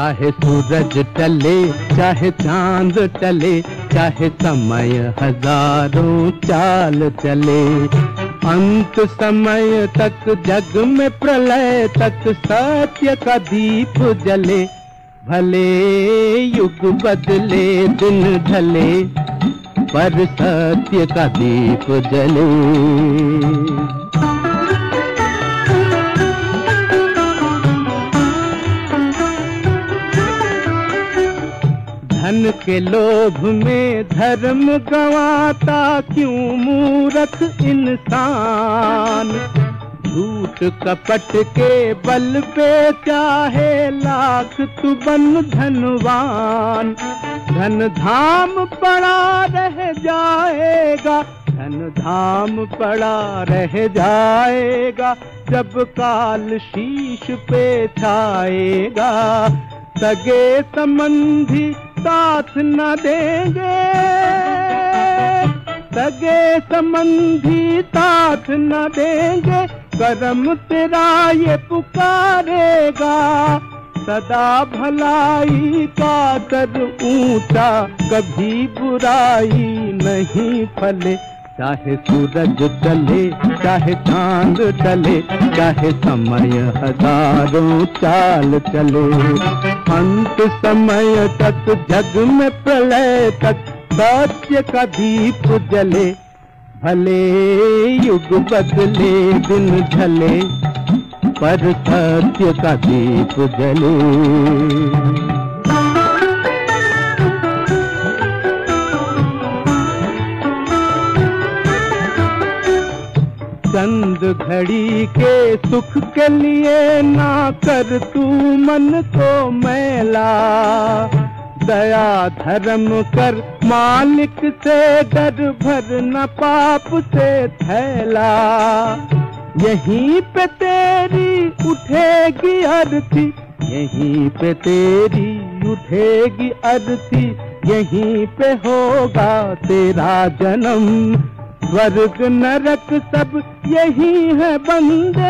चाहे सूरज टले चाहे चांद टले, चाहे समय हजारों चाल चले, अंत समय तक जग में प्रलय तक सत्य का दीप जले। भले युग बदले दिन ढले, पर सत्य का दीप जले। धन के लोभ में धर्म गंवाता क्यों मूर्ख इंसान, झूठ कपट के बल पे चाहे लाख तू बन धनवान। धन धाम पड़ा रह जाएगा, धन धाम पड़ा रह जाएगा, जब काल शीश पे छाएगा। सगे संबंधी साथ न देंगे, सगे संबंधी साथ न देंगे, कर्म तेरा ये पुकारेगा। सदा भलाई का दर ऊंचा, कभी बुराई नहीं फले। चाहे सूरज चले चाहे चांद चले, चाहे समय हजारों चाल चले, अंत समय तक जग में प्रलय तक सत्य का दीप जले। भले युग बदले दिन ढले, पर सत्य का दीप जले। चंद घड़ी के सुख के लिए ना कर तू मन को मैला, दया धर्म कर मालिक से डर, भर न पाप से थैला। यहीं पे तेरी उठेगी अर्थी, यहीं पे तेरी उठेगी अर्थी, यहीं पे होगा तेरा जन्म। स्वर्ग नरक सब यही है बंदे,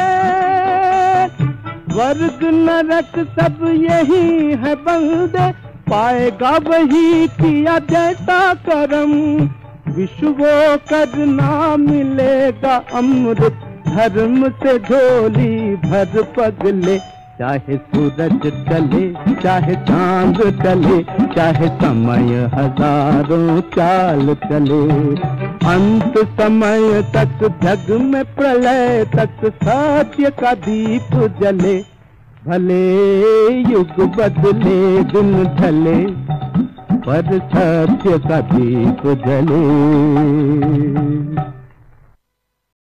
स्वर्ग नरक सब यही है बंदे, पाएगा वही किया जैसा करम। विश्व करना मिलेगा अमृत, धर्म से झोली भर पगले। चाहे सूरज चले चाहे चांद चले, चाहे समय हजारों चाल चले, अंत समय तक जग में प्रलय तक सत्य का दीप जले। भले युग बदले दिन ढले, पर सत्य का दीप जले।